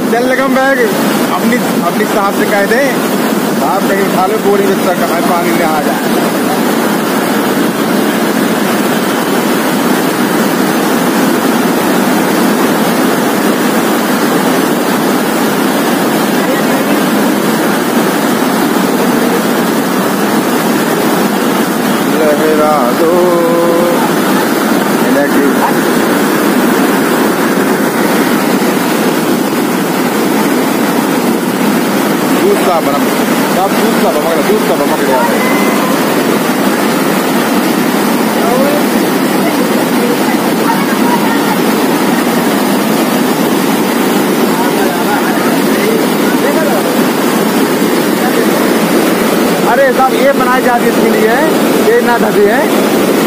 चल लगम बैग अपनी अपनी साहब से कह दे, साहब कहीं उठा लो बोरी में तक पानी ले आ जाए। लहरा दो दूसरा बना दूसरा बमक गया है। अरे साहब ये बनाई जाती है इसके लिए, ये ना धसी है।